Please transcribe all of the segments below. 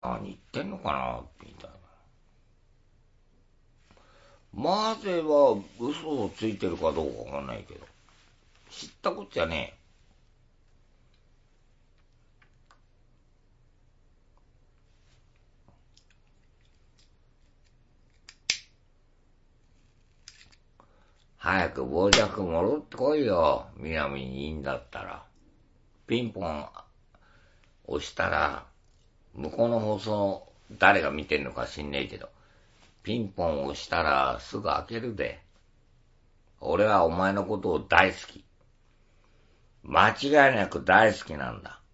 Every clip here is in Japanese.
何言ってんのかなみたいな。マーゼは嘘をついてるかどうかわかんないけど、知ったこっちゃねえ。早く傍若戻ってこいよ。南にいいんだったら。ピンポン押したら、向こうの放送誰が見てんのか知んねえけど、ピンポン押したらすぐ開けるで。俺はお前のことを大好き。間違いなく大好きなんだ。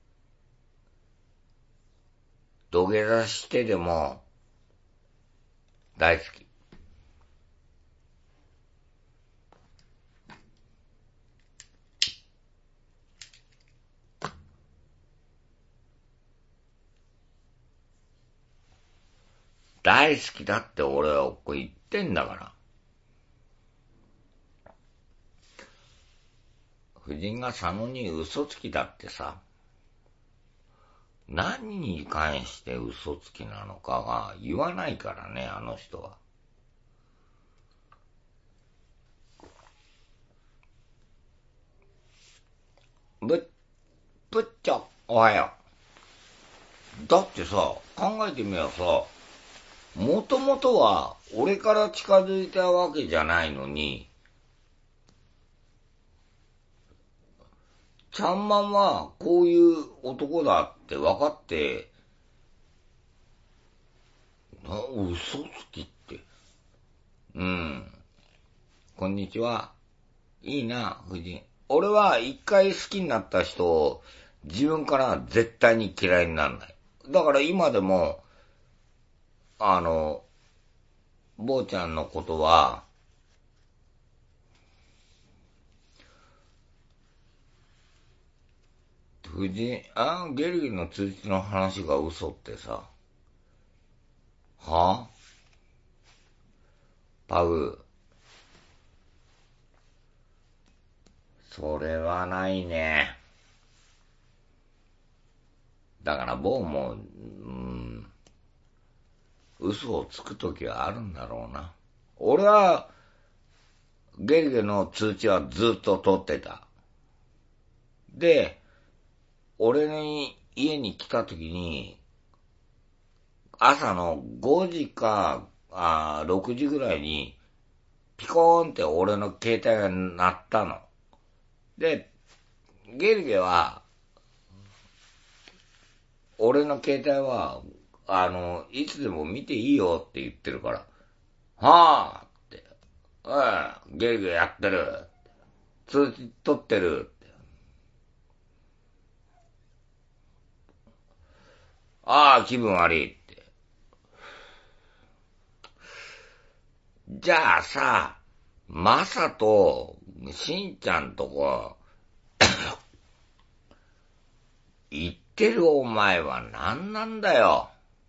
土下座してでも大好き。大好きだって俺はこう言ってんだから。夫人が佐野に嘘つきだってさ、何に関して嘘つきなのかが言わないからね、あの人は。ぶっちゃ、おはよう。だってさ、考えてみればさ、もともとは俺から近づいたわけじゃないのに、ちゃんまんはこういう男だって分かって、嘘つきって。うん。こんにちは。いいな、夫人。俺は一回好きになった人を自分から絶対に嫌いにならない。だから今でも、坊ちゃんのことは、夫人、ゲルゲルの通知の話が嘘ってさ、はパグ、それはないね。だから坊も、嘘をつくときはあるんだろうな。俺は、ゲルゲルの通知はずっと取ってた。で、俺に家に来たときに、朝の5時か、6時ぐらいに、ピコーンって俺の携帯が鳴ったの。で、ゲルゲは、俺の携帯は、いつでも見ていいよって言ってるから、はぁって、ゲルゲやってる。通知取ってるって。気分悪いって。じゃあさ、マサとしんちゃんとこ、言ってるお前は何なんだよ。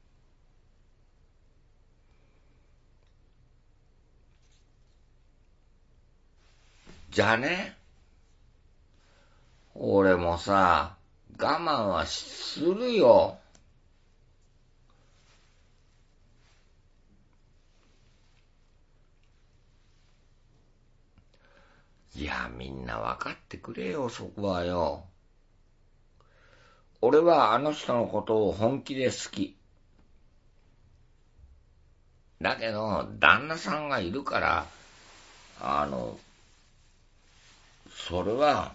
じゃあね、俺もさ、我慢はするよ。いや、みんな分かってくれよ、そこはよ。俺はあの人のことを本気で好き。だけど、旦那さんがいるから、あの、それは、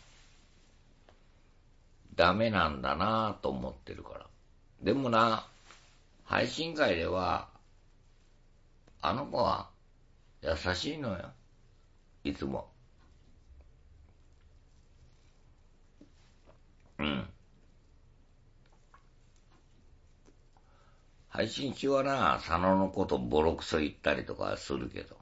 ダメなんだなぁと思ってるから。でもな、配信会では、あの子は優しいのよ。いつも。うん。配信中はな、佐野のことボロクソ言ったりとかするけど。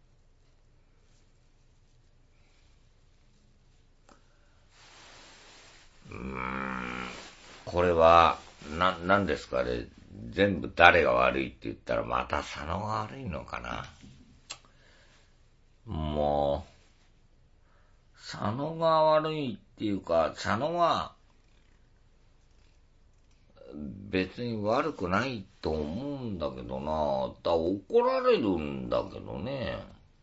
これは、なんですかね。全部誰が悪いって言ったらまた佐野が悪いのかな。もう、佐野が悪いっていうか、佐野は別に悪くないと思うんだけどな。怒られるんだけどね。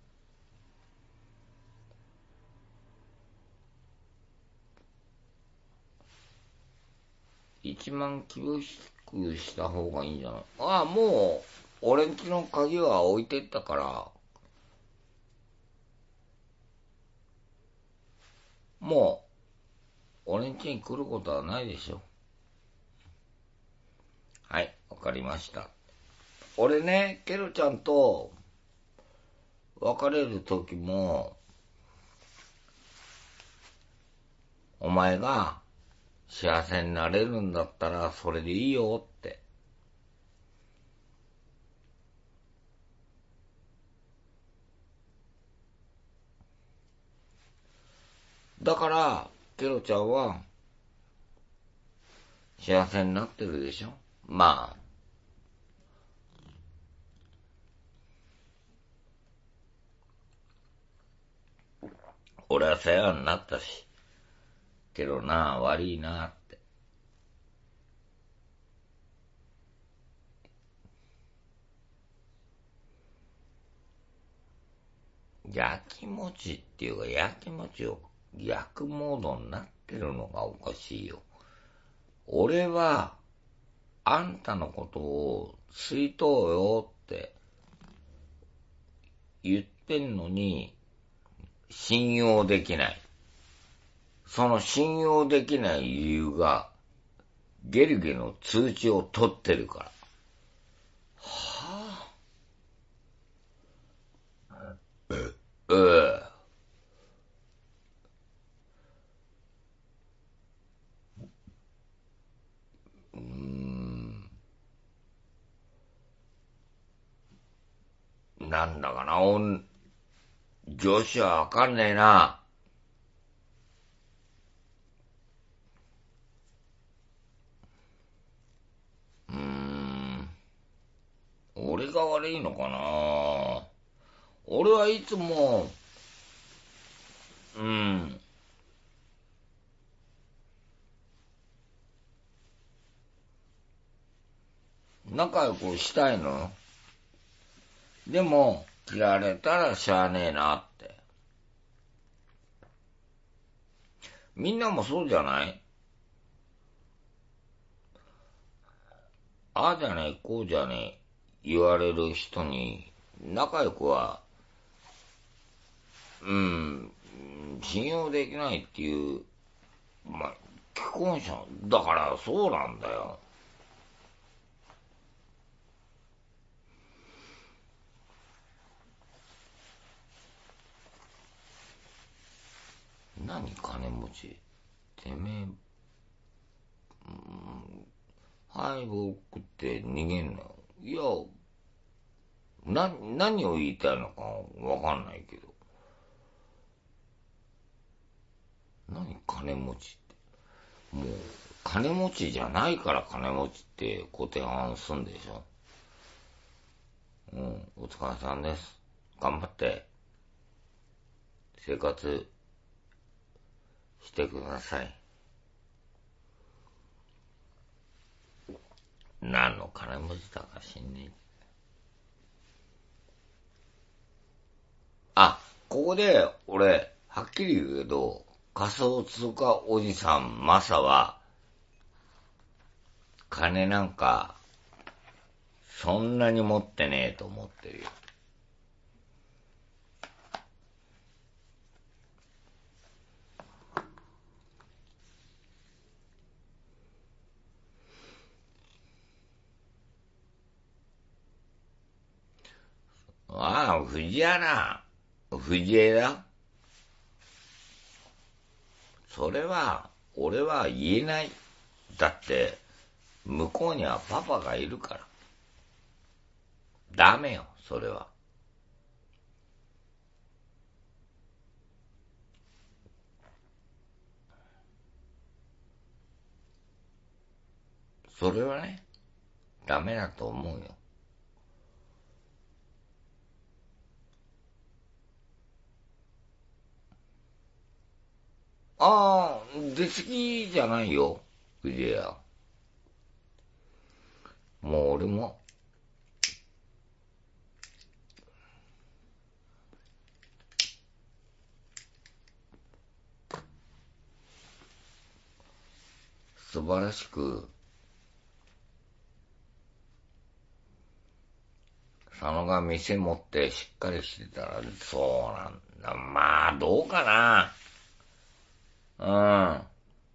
一番厳しくした方がいいんじゃない？ああ、もう、俺んちの鍵は置いてったから、もう、俺んちに来ることはないでしょ。はい、わかりました。俺ね、ケロちゃんと別れる時も、お前が幸せになれるんだったらそれでいいよって。だから、ケロちゃんは幸せになってるでしょ。まあ、俺は世話になったし、けどな、悪いなって。焼き餅っていうか、焼き餅を焼くモードになってるのがおかしいよ。俺は、あんたのことを吸いとうよって言ってんのに、信用できない。その信用できない理由が、ゲルゲの通知を取ってるから。はぁ、ええ。なんだかな、女子はわかんねえな。俺が悪いのかな。俺はいつも、うん、仲良くしたいの。でも、嫌われたらしゃあねえなって。みんなもそうじゃない？ああじゃねえ、こうじゃねえ、言われる人に、仲良くは、うん、信用できないっていう、まあ、既婚者、だからそうなんだよ。何金持ち？てめえ、はい、僕って逃げんの？いや、何を言いたいのかわかんないけど。何金持ちって。もう、金持ちじゃないから金持ちって固定反すんでしょ。うん、お疲れさんです。頑張って生活してください。何の金持ちだか知んねえ。あ、ここで俺、はっきり言うけど、仮想通貨おじさんマサは、金なんか、そんなに持ってねえと思ってるよ。ああ、藤原、藤枝、それは、俺は言えない。だって、向こうにはパパがいるから。ダメよ、それは。それはね、ダメだと思うよ。ああ、出過ぎじゃないよ、藤枝。 もう俺も、素晴らしく、佐野が店持ってしっかりしてたら、そうなんだ。まあ、どうかな。うん。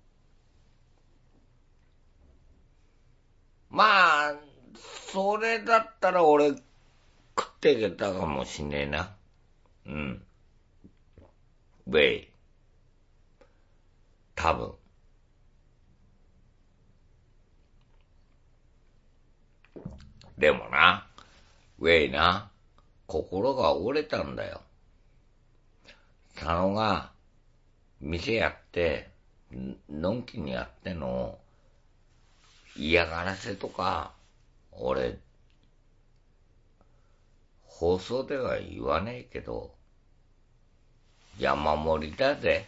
まあ、それだったら俺食っていけたかもしんねえな。うん。ウェイ。多分。でもな、ウェイな、心が折れたんだよ。佐野が店やって、のんきにやってんのを嫌がらせとか、俺、放送では言わねえけど、山盛りだぜ。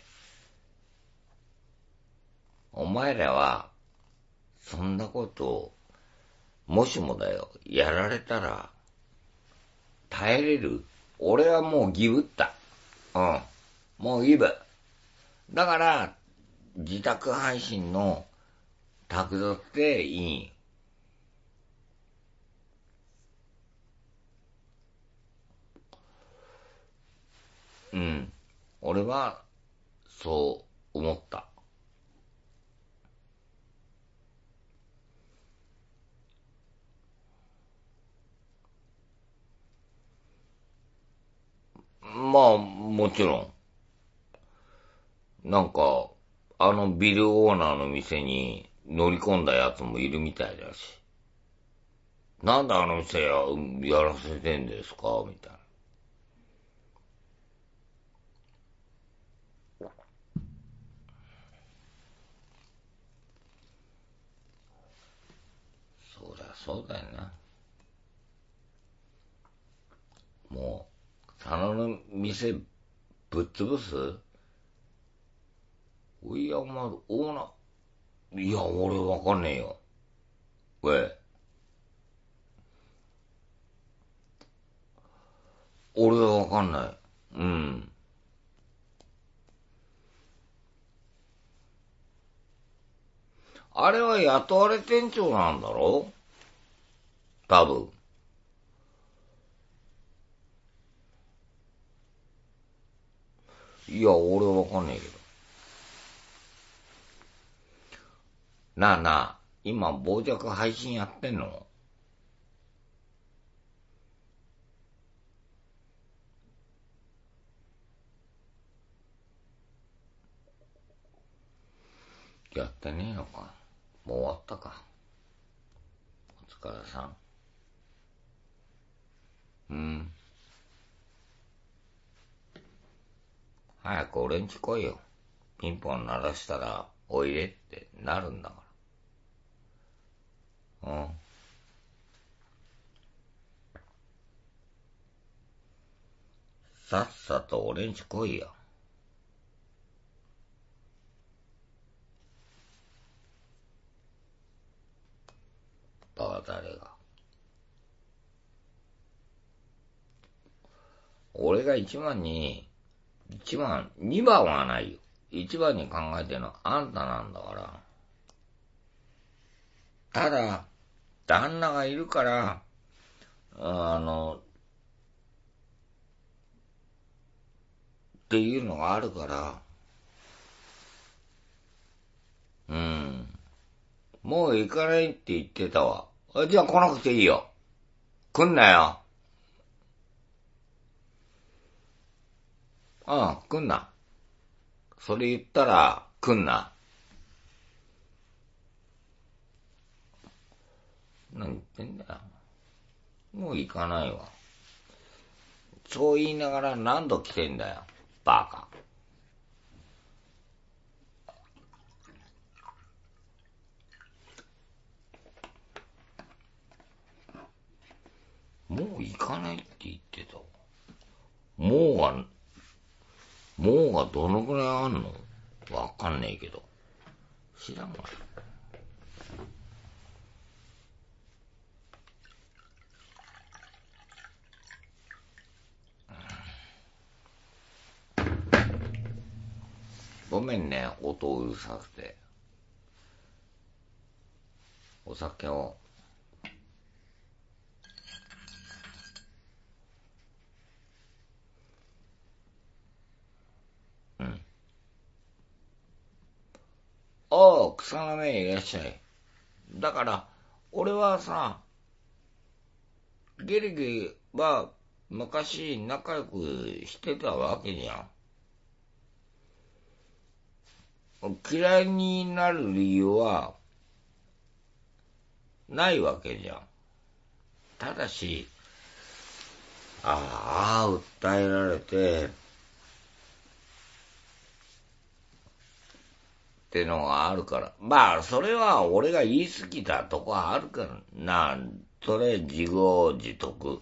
お前らは、そんなことを、もしもだよ、やられたら、耐えれる？俺はもうギブった。うん。もうギブ。だから、自宅配信の宅撮っていい。うん。俺は、そう思った。まあ、もちろん。なんか、あのビルオーナーの店に乗り込んだやつもいるみたいだし。なんであの店やらせてんですかみたいな。そうだよな。もう、佐野の店ぶっ潰す？いや、まあ、オーナー、いや、俺わかんねえよ。喂、俺はわかんない。うん。あれは雇われ店長なんだろ？多分。いや、俺はわかんねえけど。なあなあ、今、傍若配信やってんの？やってねえのか。もう終わったか。お疲れさん。うん。早く俺んち来いよ。ピンポン鳴らしたら、おいでってなるんだから。うん。さっさと俺んち来いよ。バカ誰が。俺が一番、二番はないよ。一番に考えてるのはあんたなんだから。ただ、旦那がいるから、っていうのがあるから、うん。もう行かないって言ってたわ。じゃあ来なくていいよ。来んなよ。うん、来んな。それ言ったら、来んな。何言ってんだよ。もう行かないわ。そう言いながら何度来てんだよ。バカ。もう行かないって言ってたわ。もうが、もうがどのくらいあんの？わかんねえけど。知らんわ。 ごめんね、音うるさくて。お酒を。うん。おう、草亀いらっしゃい。だから、俺はさ、ゲリゲリは昔仲良くしてたわけじゃん。嫌いになる理由はないわけじゃん。ただし、訴えられて、ってのがあるから。まあ、それは俺が言い過ぎたとこはあるからな。それ自業自得。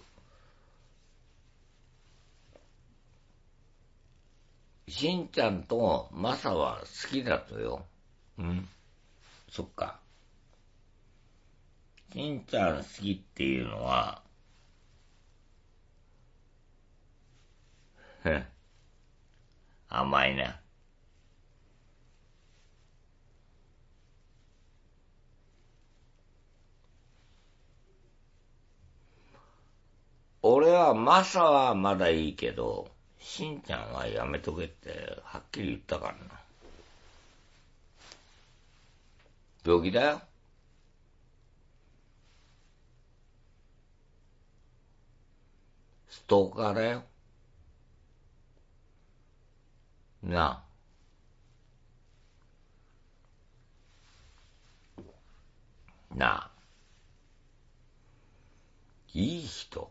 しんちゃんとマサは好きだとよ。うん。そっか。しんちゃん好きっていうのは、甘いな。俺はマサはまだいいけど、しんちゃんはやめとけってはっきり言ったからな。病気だよ。ストーカーだよ。なあ、なあ、いい人。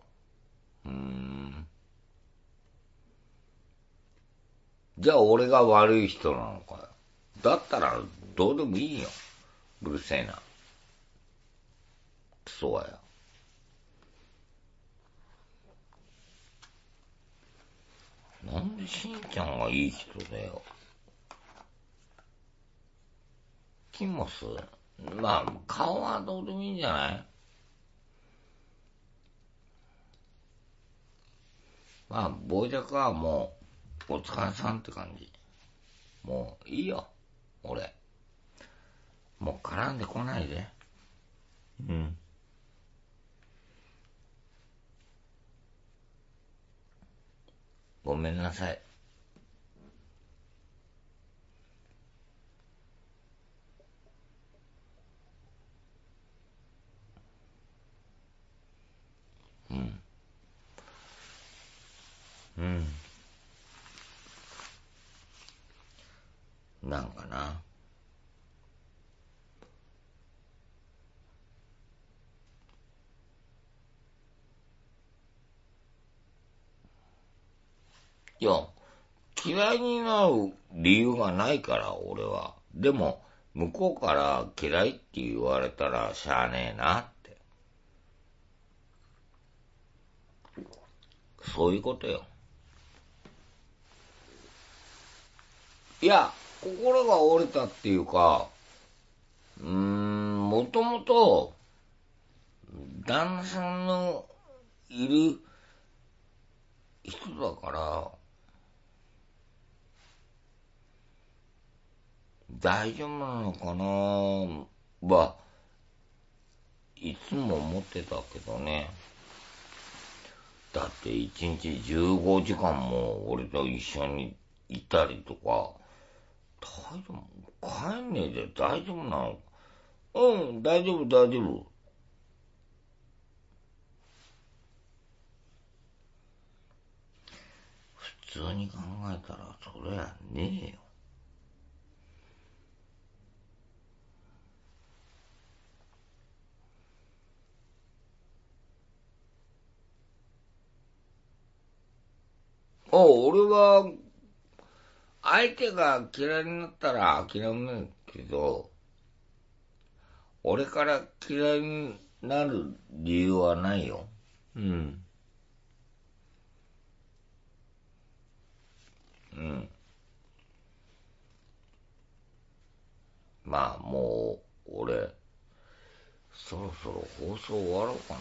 じゃあ俺が悪い人なのかよ。だったらどうでもいいよ。うるせえな。クソはよ。なんでしんちゃんがいい人だよ。キモス。まあ、顔はどうでもいいんじゃない。まあ、傍若はもう、お疲れさんって感じ。もういいよ。俺。もう絡んでこないで。うん。ごめんなさい。うん。うん。なんかな。いや、嫌いになる理由がないから、俺は。でも、向こうから嫌いって言われたらしゃあねえなって。そういうことよ。いや、心が折れたっていうか、もともと、旦那さんのいる人だから、大丈夫なのかなは、いつも思ってたけどね。だって一日15時間も俺と一緒にいたりとか、大丈夫帰んねえで大丈夫なの。うん、大丈夫大丈夫。普通に考えたらそりゃねえよ。俺は相手が嫌いになったら諦めるけど、俺から嫌いになる理由はないよ。うん。うん。まあもう、俺、そろそろ放送終わろうかな。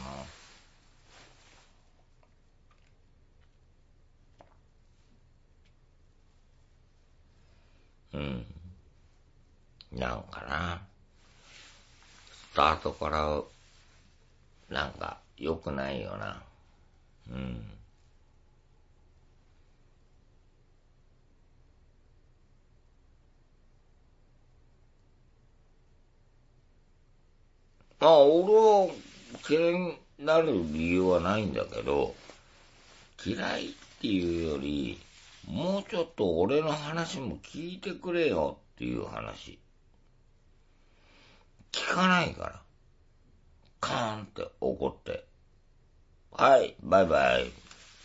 うん。なんかな。スタートからなんか良くないよな。うん。俺は嫌いになる理由はないんだけど、嫌いっていうより、もうちょっと俺の話も聞いてくれよっていう話。聞かないから。カーンって怒って。はい、バイバイ。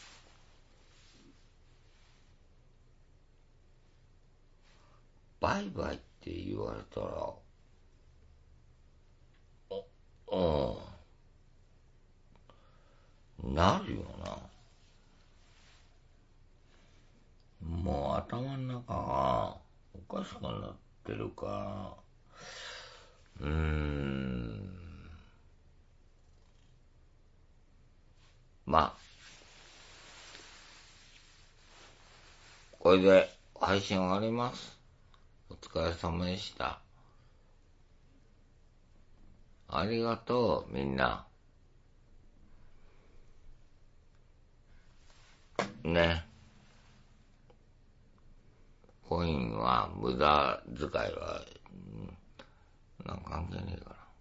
バイバイって言われたら、なるよな。もう頭の中がおかしくなってるか。うーん。まあ、これで配信終わります。お疲れ様でした。ありがとう、みんな。ね。コインは無駄遣いは、なんか関係ねえから。